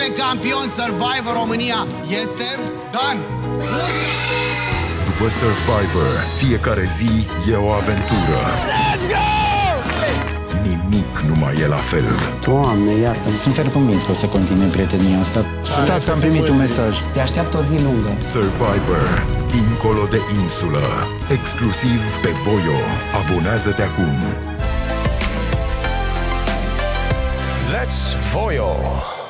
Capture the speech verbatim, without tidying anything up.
marele campion Survivor România este Dan Musa! După Survivor, fiecare zi e o aventură. Let's go! Nimic nu mai e la fel. Doamne, iartă, sunt fer convins că o să continue prietenia asta. Stați că am primit un mesaj. Te așteaptă o zi lungă. Survivor, dincolo de insulă. Exclusiv pe Voio. Abonează-te acum. Let's Voio!